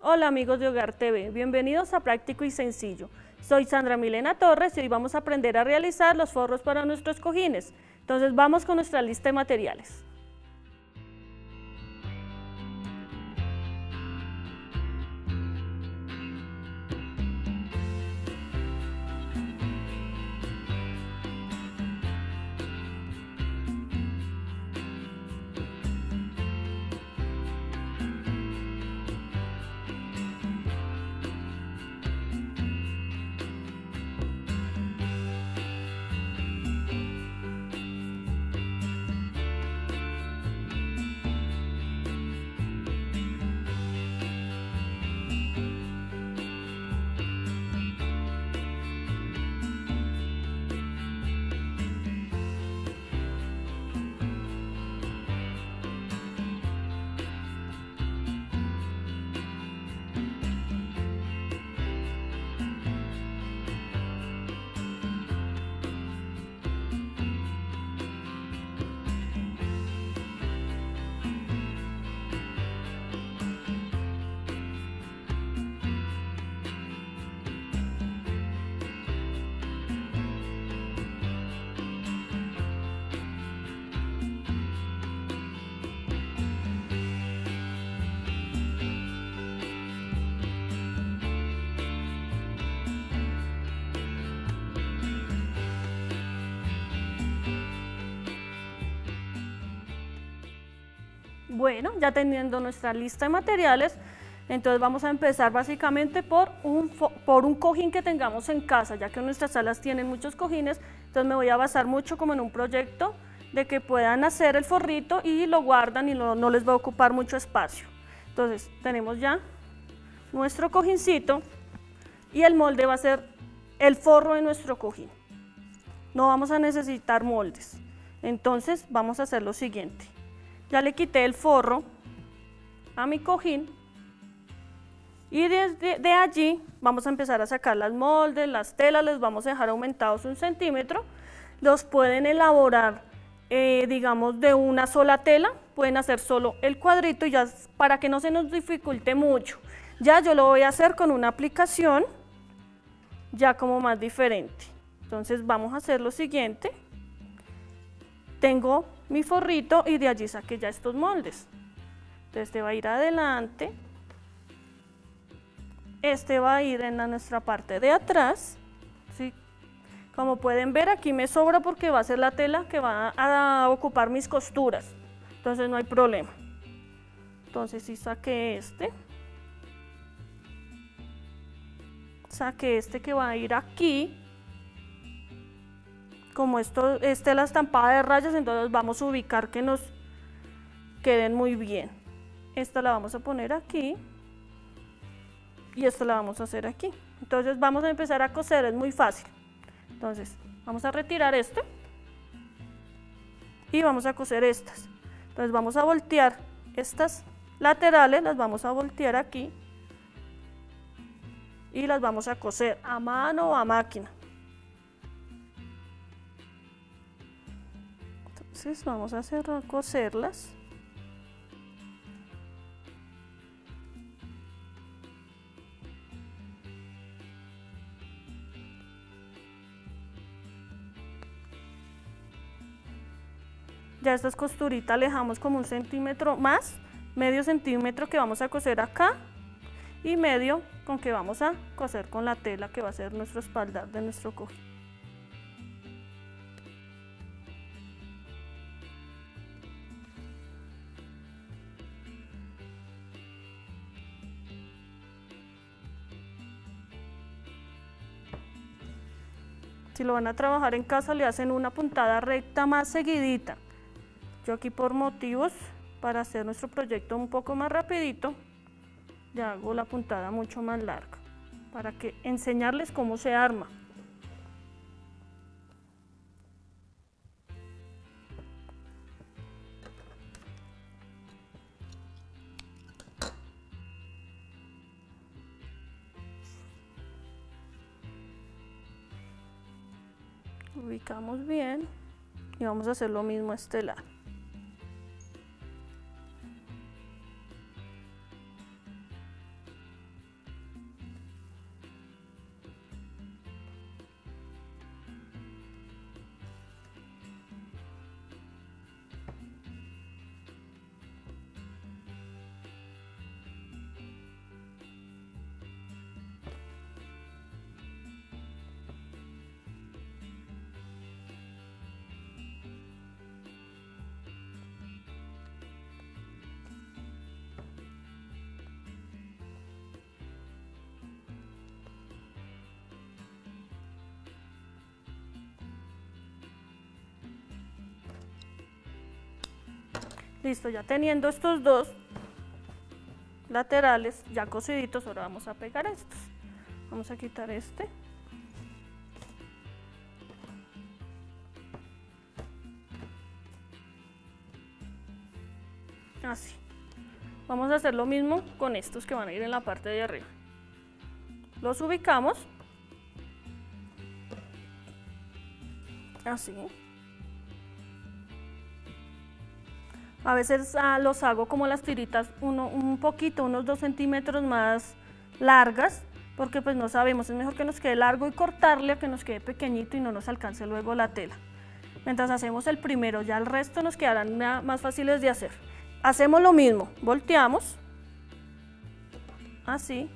Hola amigos de Hogar TV, bienvenidos a Práctico y Sencillo. Soy Sandra Milena Torres y hoy vamos a aprender a realizar los forros para nuestros cojines. Entonces vamos con nuestra lista de materiales. Bueno, ya teniendo nuestra lista de materiales, entonces vamos a empezar básicamente por un cojín que tengamos en casa, ya que nuestras salas tienen muchos cojines, entonces me voy a basar mucho como en un proyecto de que puedan hacer el forrito y lo guardan y no les va a ocupar mucho espacio. Entonces tenemos ya nuestro cojincito y el molde va a ser el forro de nuestro cojín. No vamos a necesitar moldes, entonces vamos a hacer lo siguiente. Ya le quité el forro a mi cojín y desde allí vamos a empezar a sacar las moldes, las telas, les vamos a dejar aumentados 1 centímetro. Los pueden elaborar, digamos, de una sola tela, pueden hacer solo el cuadrito y ya para que no se nos dificulte mucho. Ya yo lo voy a hacer con una aplicación ya como más diferente. Entonces vamos a hacer lo siguiente. Tengo mi forrito y de allí saqué ya estos moldes. Entonces este va a ir adelante, este va a ir en nuestra parte de atrás, ¿sí? Como pueden ver aquí me sobra porque va a ser la tela que va a ocupar mis costuras, entonces no hay problema. Entonces sí saqué este que va a ir aquí. Como esta es la estampada de rayas, entonces vamos a ubicar que nos queden muy bien. Esta la vamos a poner aquí y esta la vamos a hacer aquí. Entonces vamos a empezar a coser, es muy fácil. Entonces vamos a retirar y vamos a coser estas. Entonces vamos a voltear estas laterales, las vamos a voltear aquí y las vamos a coser a mano o a máquina. Entonces vamos a coserlas. Ya estas costuritas le dejamos como 1 centímetro más, medio centímetro que vamos a coser acá y medio con que vamos a coser con la tela que va a ser nuestro espaldar de nuestro cojín. Si lo van a trabajar en casa le hacen una puntada recta más seguidita. Yo aquí por motivos, para hacer nuestro proyecto un poco más rapidito, ya hago la puntada mucho más larga, para que enseñarles cómo se arma. Ubicamos bien y vamos a hacer lo mismo a este lado. Listo, ya teniendo estos dos laterales ya cosiditos, ahora vamos a pegar estos. Vamos a quitar este. Así. Vamos a hacer lo mismo con estos que van a ir en la parte de arriba. Los ubicamos. Así. A veces los hago como las tiritas un poquito, unos 2 centímetros más largas, porque pues no sabemos, es mejor que nos quede largo y cortarle a que nos quede pequeñito y no nos alcance luego la tela. Mientras hacemos el primero, ya el resto nos quedarán más fáciles de hacer. Hacemos lo mismo, volteamos, así.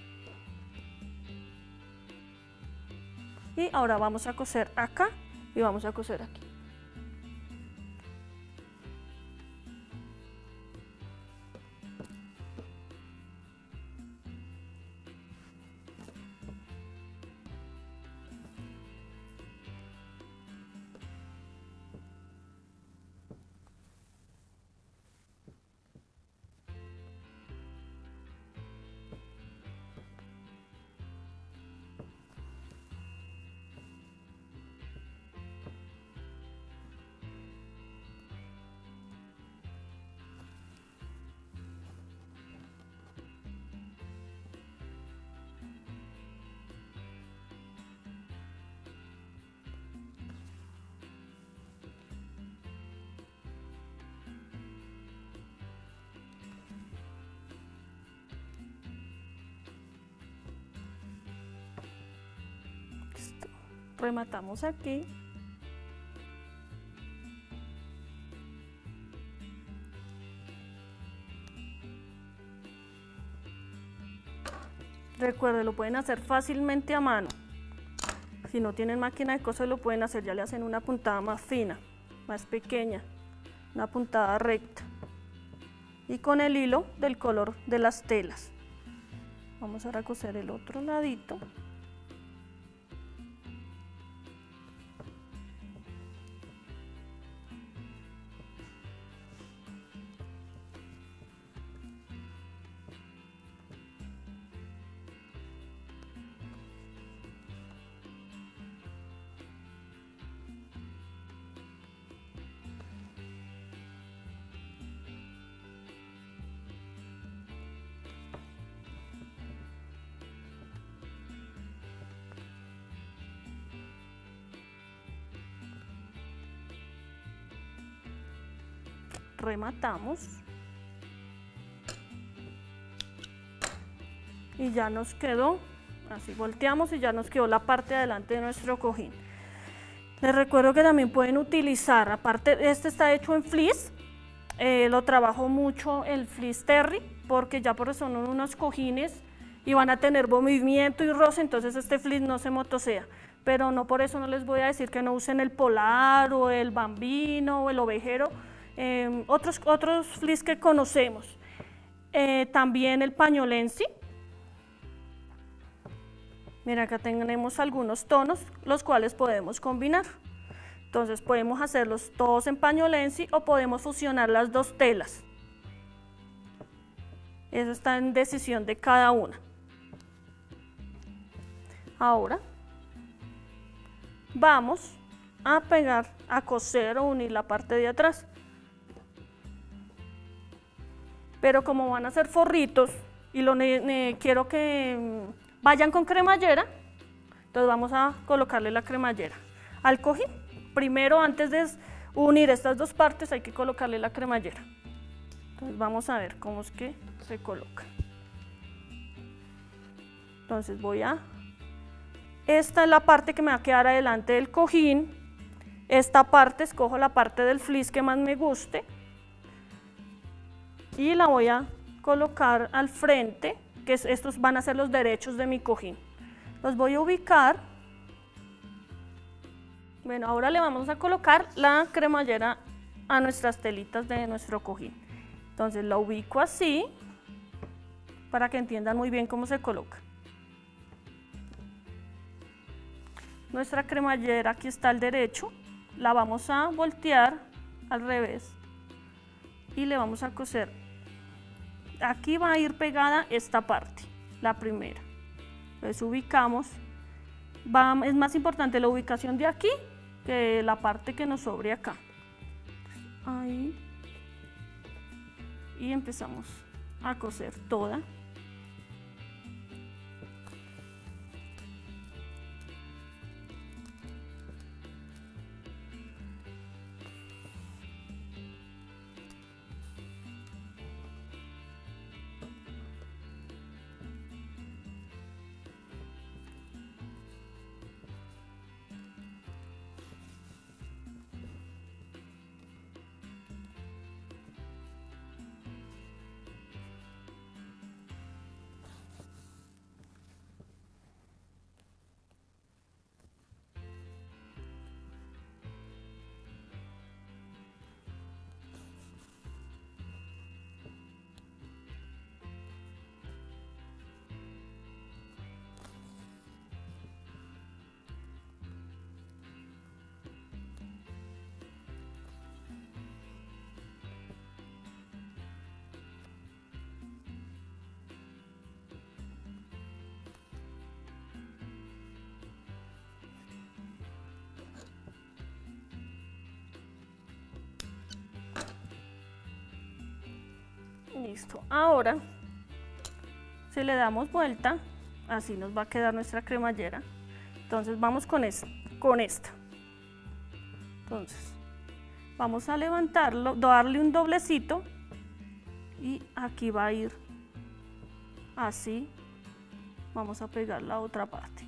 Y ahora vamos a coser acá y vamos a coser aquí. Rematamos aquí. Recuerden, lo pueden hacer fácilmente a mano. Si no tienen máquina de coser, lo pueden hacer, ya le hacen una puntada más fina, más pequeña, una puntada recta. Y con el hilo del color de las telas. Vamos ahora a coser el otro ladito. Rematamos y ya nos quedó así, volteamos y ya nos quedó la parte de adelante de nuestro cojín. Les recuerdo que también pueden utilizar, aparte este está hecho en fleece, lo trabajo mucho el fleece terry porque ya por eso son unos cojines y van a tener movimiento y roce, entonces este fleece no se motosea, pero no por eso no les voy a decir que no usen el polar o el bambino o el ovejero. Otros fleece que conocemos, también el pañolensi. Mira, acá tenemos algunos tonos los cuales podemos combinar, entonces podemos hacerlos todos en pañolensi o podemos fusionar las dos telas, eso está en decisión de cada una. Ahora vamos a pegar, a coser o unir la parte de atrás. Pero como van a ser forritos y quiero que vayan con cremallera, entonces vamos a colocarle la cremallera al cojín. Primero, antes de unir estas dos partes, hay que colocarle la cremallera. Entonces vamos a ver cómo es que se coloca. Entonces esta es la parte que me va a quedar adelante del cojín. Esta parte, escojo la parte del fleece que más me guste. Y la voy a colocar al frente, que estos van a ser los derechos de mi cojín. Los voy a ubicar. Bueno, ahora le vamos a colocar la cremallera a nuestras telitas de nuestro cojín. Entonces la ubico así, para que entiendan muy bien cómo se coloca. Nuestra cremallera, aquí está al derecho, la vamos a voltear al revés. y le vamos a coser. Aquí va a ir pegada esta parte, la primera. Entonces ubicamos, es más importante la ubicación de aquí que la parte que nos sobre acá. Ahí. Y empezamos a coser toda. Listo, ahora si le damos vuelta, así nos va a quedar nuestra cremallera. Entonces vamos con esta. Entonces vamos a levantarlo, darle un doblecito y aquí va a ir así. Vamos a pegar la otra parte.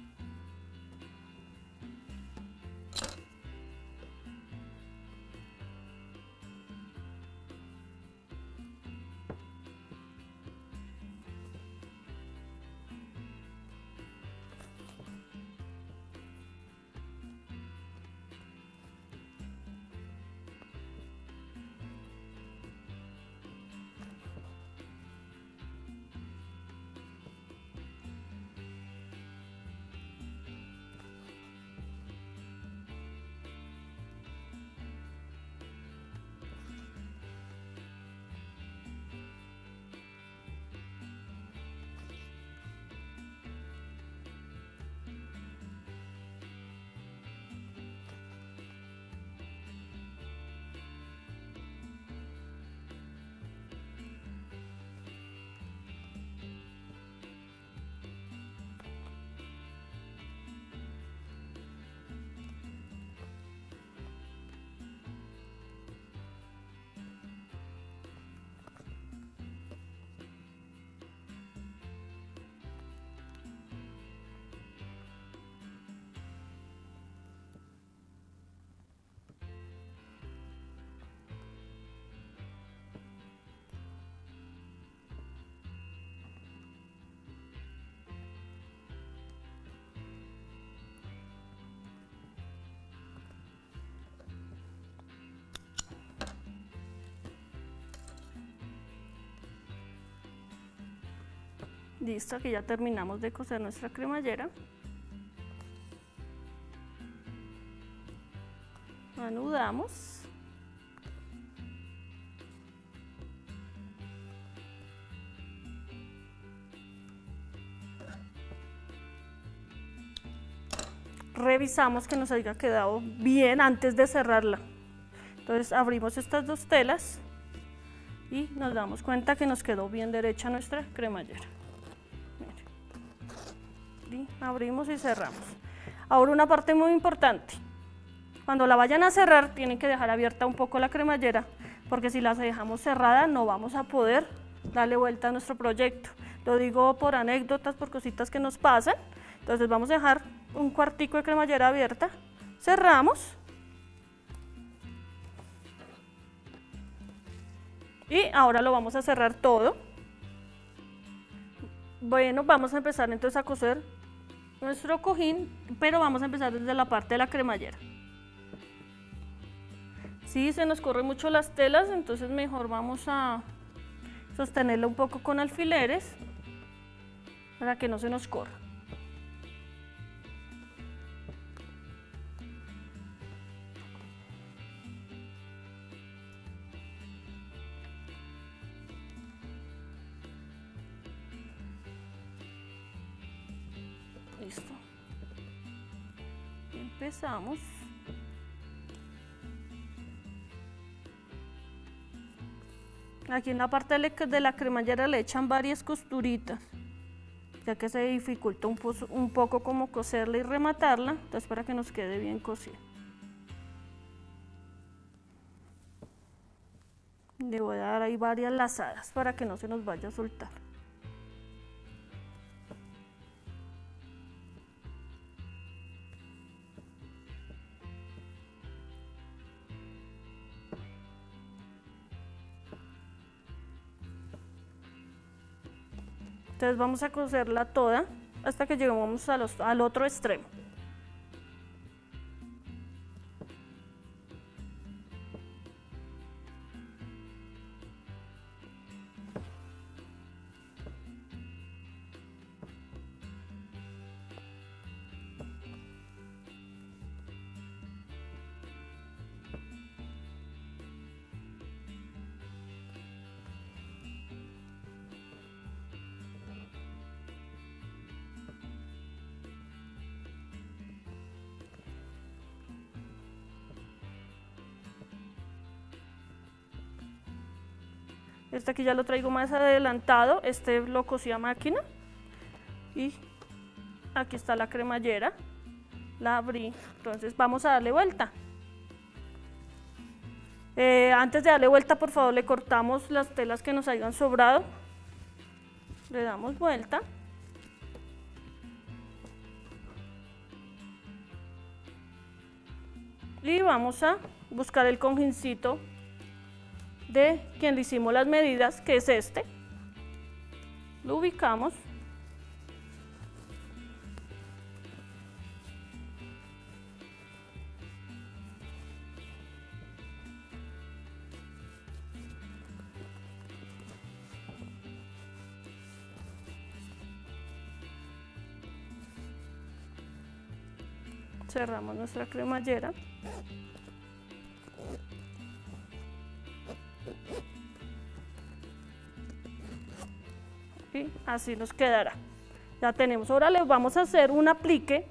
Listo, aquí ya terminamos de coser nuestra cremallera. Anudamos. Revisamos que nos haya quedado bien antes de cerrarla. Entonces abrimos estas dos telas y nos damos cuenta que nos quedó bien derecha nuestra cremallera. Y abrimos y cerramos. Ahora una parte muy importante. Cuando la vayan a cerrar tienen que dejar abierta un poco la cremallera, porque si la dejamos cerrada no vamos a poder darle vuelta a nuestro proyecto. Lo digo por anécdotas, por cositas que nos pasan. Entonces vamos a dejar un cuartico de cremallera abierta, cerramos y ahora lo vamos a cerrar todo. Bueno, vamos a empezar entonces a coser nuestro cojín, pero vamos a empezar desde la parte de la cremallera. Si se nos corren mucho las telas, entonces mejor vamos a sostenerla un poco con alfileres para que no se nos corra. empezamos. Aquí en la parte de la cremallera le echan varias costuritas, ya que se dificulta un poco como coserla y rematarla, entonces para que nos quede bien cosida. Le voy a dar ahí varias lazadas para que no se nos vaya a soltar. Entonces vamos a coserla toda hasta que lleguemos al otro extremo. Este aquí ya lo traigo más adelantado, este lo cosí a máquina y aquí está la cremallera, la abrí, entonces vamos a darle vuelta. Antes de darle vuelta, por favor, le cortamos las telas que nos hayan sobrado, le damos vuelta. Y vamos a buscar el cojincito de quien le hicimos las medidas, que es este. Lo ubicamos. Cerramos nuestra cremallera. Y así nos quedará. Ya tenemos. Ahora le vamos a hacer un aplique.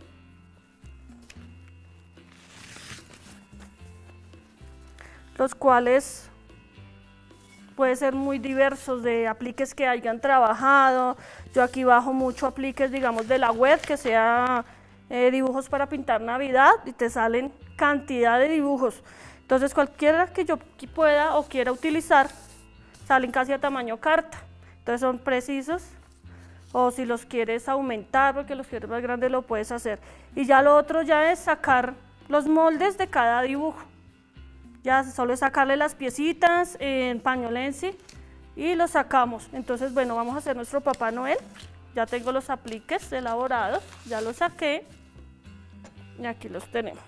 Los cuales puede ser muy diversos, de apliques que hayan trabajado. Yo aquí bajo mucho apliques, digamos, de la web, que sea dibujos para pintar Navidad, y te salen cantidad de dibujos. Entonces cualquiera que yo pueda o quiera utilizar, salen casi a tamaño carta. Entonces son precisos, o si los quieres aumentar porque los quieres más grandes, lo puedes hacer. Y ya lo otro ya es sacar los moldes de cada dibujo. Ya solo es sacarle las piecitas en pañolensi y los sacamos. Entonces, bueno, vamos a hacer nuestro Papá Noel. Ya tengo los apliques elaborados, ya los saqué y aquí los tenemos.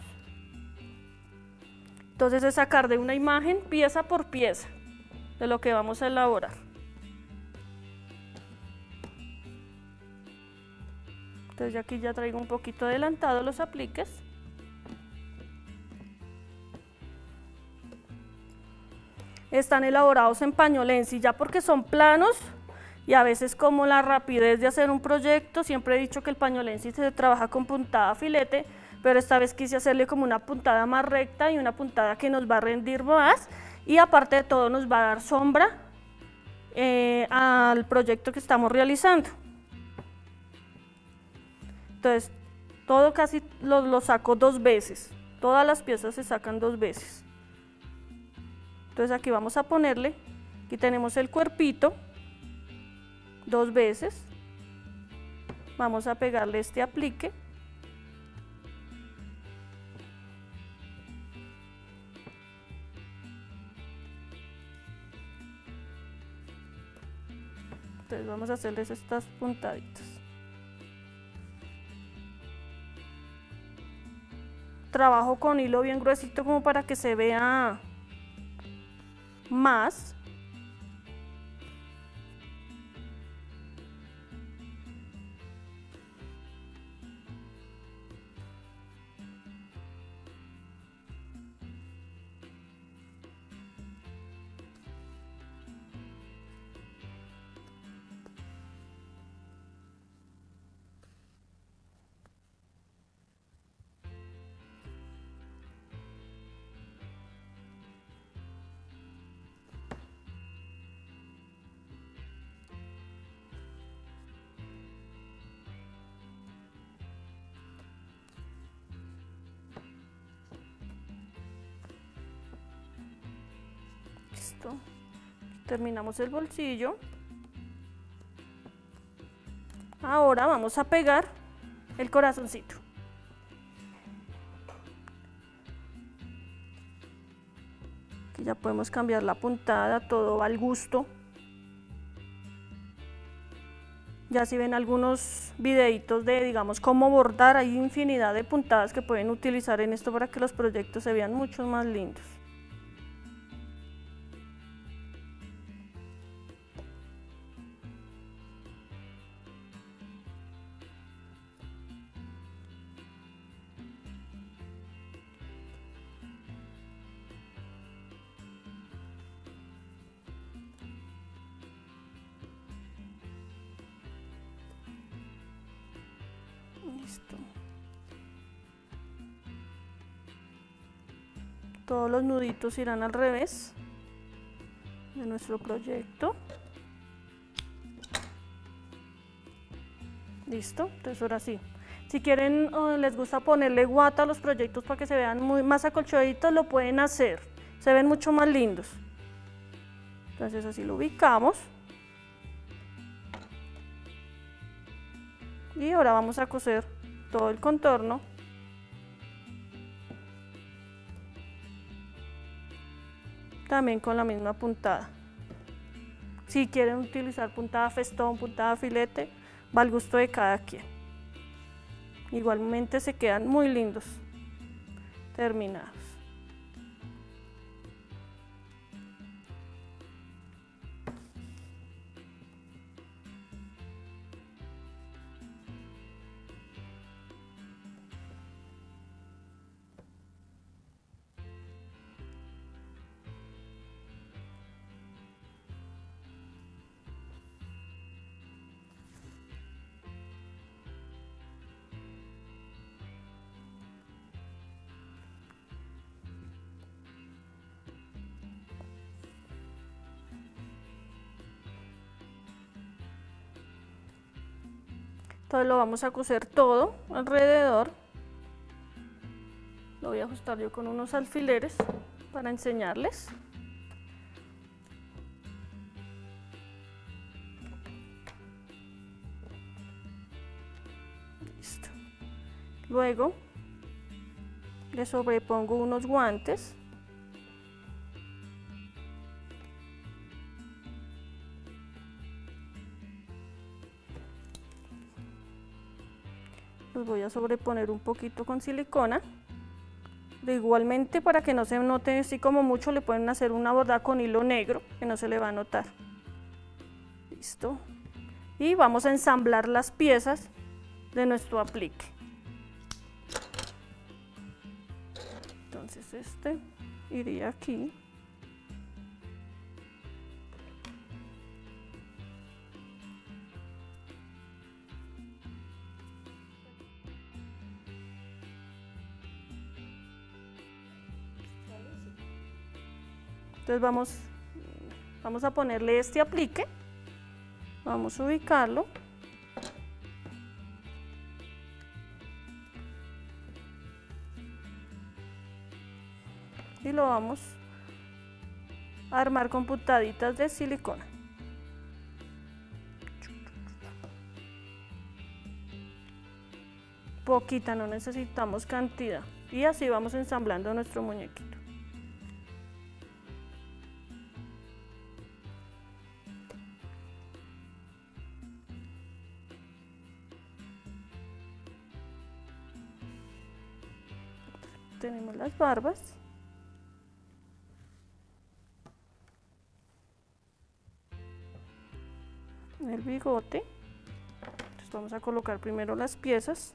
Entonces es sacar de una imagen pieza por pieza de lo que vamos a elaborar. Entonces aquí ya traigo un poquito adelantado los apliques. Están elaborados en pañolensi, ya porque son planos y a veces, como la rapidez de hacer un proyecto, siempre he dicho que el pañolensi se trabaja con puntada filete, pero esta vez quise hacerle como una puntada más recta y una puntada que nos va a rendir más, y aparte de todo nos va a dar sombra al proyecto que estamos realizando. Entonces todo casi lo saco 2 veces, todas las piezas se sacan 2 veces. Entonces aquí vamos a ponerle, aquí tenemos el cuerpito, 2 veces, vamos a pegarle este aplique. Entonces vamos a hacerles estas puntaditas. Trabajo con hilo bien gruesito como para que se vea más. Listo. Terminamos el bolsillo. Ahora vamos a pegar el corazoncito. Aquí ya podemos cambiar la puntada, todo va al gusto. Ya si ven algunos videitos de, digamos, cómo bordar, hay infinidad de puntadas que pueden utilizar en esto para que los proyectos se vean mucho más lindos. Listo. Todos los nuditos irán al revés de nuestro proyecto. Listo, entonces ahora sí. Si quieren o les gusta ponerle guata a los proyectos para que se vean más acolchaditos, lo pueden hacer. Se ven mucho más lindos. Entonces así lo ubicamos. Y ahora vamos a coser todo el contorno. También con la misma puntada. Si quieren utilizar puntada festón, puntada filete, va al gusto de cada quien. Igualmente se quedan muy lindos terminados. Entonces lo vamos a coser todo alrededor. Lo voy a ajustar yo con unos alfileres para enseñarles. Listo. Luego le sobrepongo unos guantes. Los voy a sobreponer un poquito con silicona. De igualmente, para que no se note así como mucho, le pueden hacer una bordada con hilo negro, que no se le va a notar. Listo. Y vamos a ensamblar las piezas de nuestro aplique. Entonces este iría aquí. Entonces vamos a ponerle este aplique, vamos a ubicarlo. Y lo vamos a armar con puntaditas de silicona. Poquita, no necesitamos cantidad. Y así vamos ensamblando nuestro muñequito. Tenemos las barbas. El bigote. Entonces vamos a colocar primero las piezas.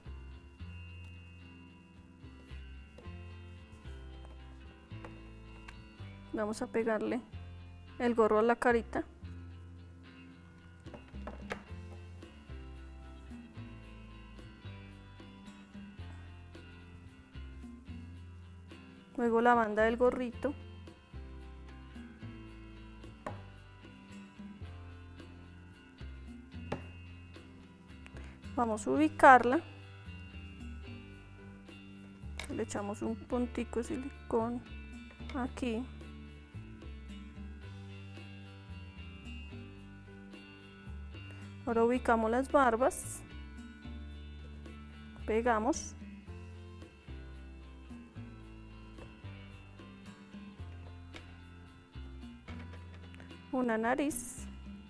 Vamos a pegarle el gorro a la carita. Luego la banda del gorrito. Vamos a ubicarla. Le echamos un puntico de silicón aquí. Ahora ubicamos las barbas, pegamos. Una nariz.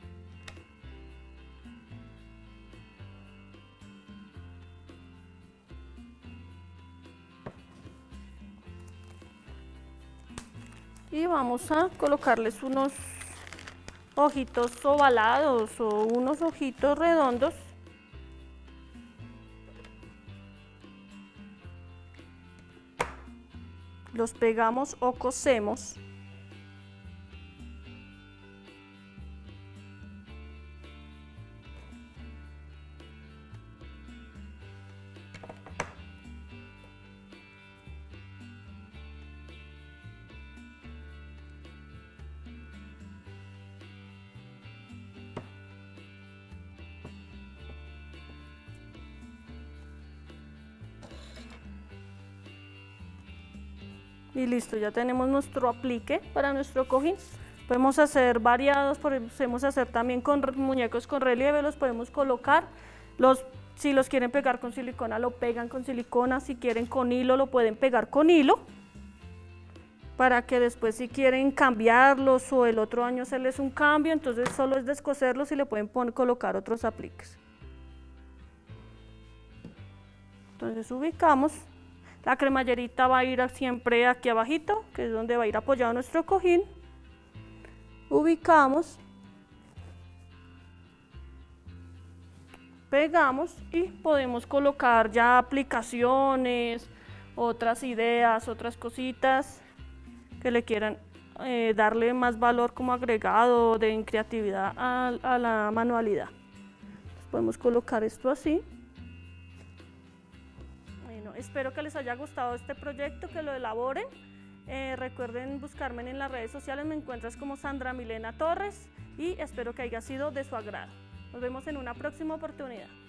Y vamos a colocarles unos ojitos ovalados o unos ojitos redondos. Los pegamos o cosemos. Y listo, ya tenemos nuestro aplique para nuestro cojín. Podemos hacer variados, podemos hacer también con muñecos con relieve, los podemos colocar. Si los quieren pegar con silicona, lo pegan con silicona. Si quieren con hilo, lo pueden pegar con hilo. Para que después, si quieren cambiarlos o el otro año hacerles un cambio, entonces solo es descoserlos y le pueden colocar otros apliques. Entonces ubicamos. La cremallerita va a ir siempre aquí abajito, que es donde va a ir apoyado nuestro cojín. Ubicamos, pegamos y podemos colocar ya aplicaciones, otras ideas, otras cositas que le quieran darle más valor como agregado de creatividad a la manualidad. Entonces podemos colocar esto así. Espero que les haya gustado este proyecto, que lo elaboren. Recuerden buscarme en las redes sociales, me encuentras como Sandra Milena Torres y espero que haya sido de su agrado. Nos vemos en una próxima oportunidad.